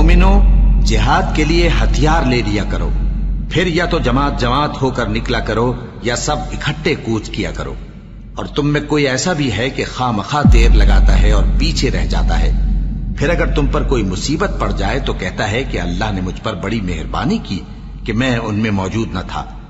मोमिनो, जिहाद के लिए हथियार ले लिया करो, फिर या तो जमात जमात होकर निकला करो या सब इकट्ठे कूच किया करो। और तुम में कोई ऐसा भी है कि खामखा देर लगाता है और पीछे रह जाता है, फिर अगर तुम पर कोई मुसीबत पड़ जाए तो कहता है कि अल्लाह ने मुझ पर बड़ी मेहरबानी की कि मैं उनमें मौजूद न था।